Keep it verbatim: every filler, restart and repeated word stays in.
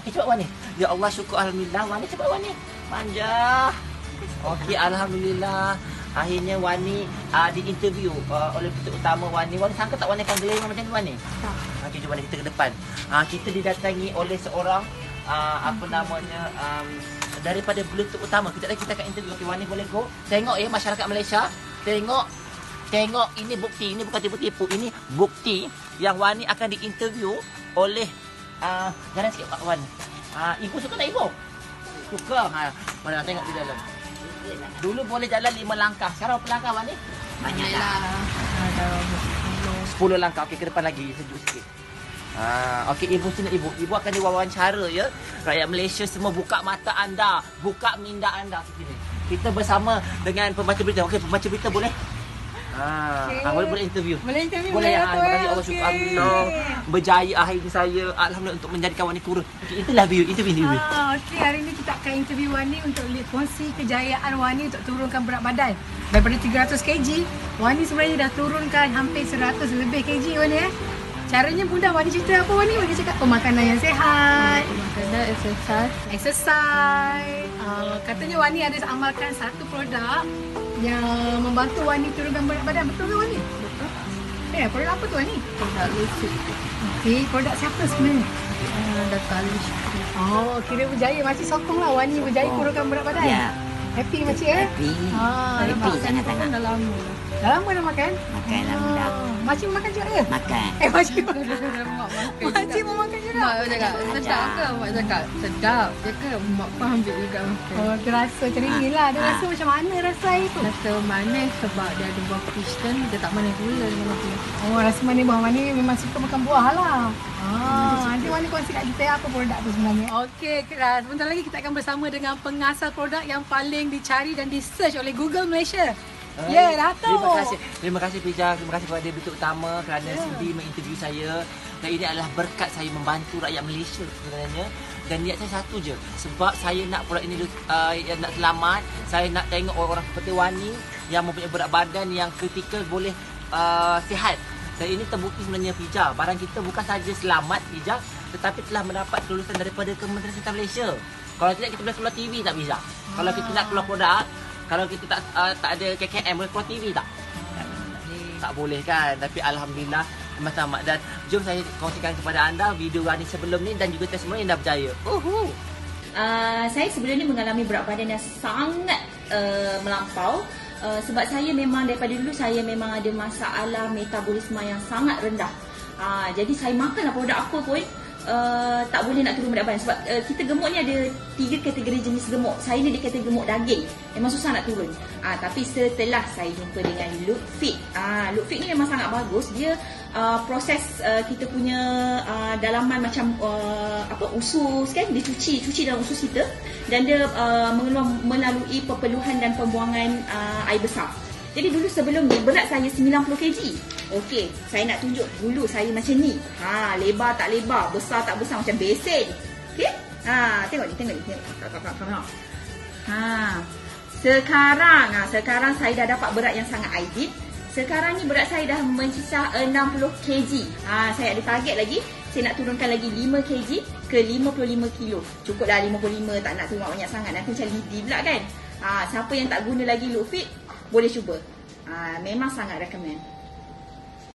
Okey, cepat Wani. Ya Allah, syukur alhamdulillah. Wani cepat Wani. Manja. Okey, alhamdulillah. Akhirnya Wani uh, diinterview uh, oleh Petugas Utama Wani. Wani sangka tak Wani akan geleng macam ni Wani? Tak. Okey, jom Wani kita ke depan. Uh, kita didatangi oleh seorang uh, apa namanya um, daripada Bluetooth Utama. Kita lagi kita akan interview. Okey, Wani boleh go. Tengok ya masyarakat Malaysia. Tengok. Tengok ini bukti. Ini bukan tipu-tipu. Ini bukti yang Wani akan diinterview oleh uh, jalan sikit Pak Wan. Uh, ibu suka tak ibu? Suka. Ha, mana tengok di dalam. Dulu boleh jalan lima langkah. Sekarang berapa langkah Wani? Banyak lah. Ada sepuluh langkah. Okey, ke depan lagi sejuk sikit. Ah, okey, ibu sini ibu. Ibu akan diwawancara ya. Rakyat Malaysia semua buka mata anda, buka minda anda sini. Kita bersama dengan pembaca berita. Okey, pembaca berita boleh? Ah, okay. ah, boleh boleh interview. Boleh interview. Boleh ya. Ah, Terima kasih Allah syukur alhamdulillah. Berjaya akhirnya saya alhamdulillah untuk menjadikan Wani kurus. Okey, itulah view, itu interview. Ah, okey, hari ini kita akan interview Wani untuk lihat kongsi kejayaan Wani untuk turunkan berat badan. Daripada tiga ratus kilogram, Wani sebenarnya dah turunkan hampir seratus lebih kilogram Wani eh. Caranya mudah. Wani cerita apa Wani? Wani cakap pemakanan yang sihat, Makanan, exercise. exercise. Uh, katanya Wani ada amalkan satu produk yang membantu Wani turunkan berat badan. Betul ke Wani? Betul. Eh, produk apa tu Wani? Produk Lucid. Okey, produk siapa sebenarnya? Uh, Dato' Ali Syukri. Oh, kira berjaya. Makcik sokong lah Wani berjaya kurangkan berat badan. Ya. Happy makcik eh? Happy. Ah, Happy nampak? sangat-sangat. Dah lama dah. Dah lama dah makan? Makan alhamdulillah. Makcik makan juga ke? Makan. Eh, makcik makan. Mak makan. Makcik mau makan juga? Mak cakap sedap ke? Mak cakap sedap. Dia ke mak pun ambil juga makan. Oh, dia rasa macam ni lah. Dia Ah. rasa macam mana rasa air tu? Rasa manis sebab dia ada buah Kristen. Dia tak manis gula dengan manis. Oh, rasa manis buah Wani memang suka makan buah lah. Ah, nanti Wani kongsi kat kita apa produk tu sebenarnya. Okey, Kira. Sebentar lagi kita akan bersama dengan pengasas produk yang paling dicari dan di search oleh Google Malaysia. Ya, yeah, Dato'. Terima kasih. Terima kasih Pija. Terima kasih kepada Bluetooth Utama kerana yeah. sudi menginterview saya. Dan ini adalah berkat saya membantu rakyat Malaysia sebenarnya. Dan niat saya satu je. Sebab saya nak produk ini uh, nak selamat. Saya nak tengok orang-orang seperti Wani yang mempunyai berat badan yang kritikal boleh uh, sihat. Dan ini terbukti sebenarnya Pija. Barang kita bukan saja selamat Pija, tetapi telah mendapat kelulusan daripada Kementerian Kesihatan Malaysia. Kalau tidak kita boleh keluar T V tak Pija? Ah. Kalau kita nak keluar produk, kalau kita tak uh, tak ada K K M boleh keluar T V tak? Tak boleh kan. Tapi alhamdulillah sama-sama. Dan jom saya kongsikan kepada anda video Wani sebelum ni dan juga testimoni yang dah berjaya. Uhu. Uh, saya sebelum ni mengalami berat badan yang sangat uh, melampau. Uh, sebab saya memang daripada dulu saya memang ada masalah metabolisme yang sangat rendah. Uh, jadi saya makanlah produk apa pun uh, tak boleh nak turun berat badan. Sebab uh, kita gemuk ni ada tiga kategori jenis gemuk. Saya ni di kategori gemuk daging. Memang susah nak turun. Uh, tapi setelah saya jumpa dengan Look Fit. Uh, Look Fit ni memang sangat bagus. Dia uh, proses uh, kita punya uh, dalaman macam uh, apa usus kan. Dia cuci, cuci dalam usus kita. Dan dia uh, mengeluar melalui perpeluhan dan pembuangan uh, air besar. Jadi dulu sebelum ni berat saya sembilan puluh kilogram. Okey, saya nak tunjuk dulu saya macam ni. Ha, lebar tak lebar, besar tak besar macam besen. Okey? Ha, tengok ni, tengok ni, tengok. Tengok. Ha. Sekarang, ha, sekarang saya dah dapat berat yang sangat ideal. Sekarang ni berat saya dah mencecah enam puluh kilogram. Ha, saya ada target lagi. Saya nak turunkan lagi lima kilogram ke lima puluh lima kilo. Cukup dah lima puluh lima, tak nak turun banyak sangat. Nanti macam lidi pula kan. Ha, siapa yang tak guna lagi Look Fit, boleh cuba. Ha, memang sangat recommend.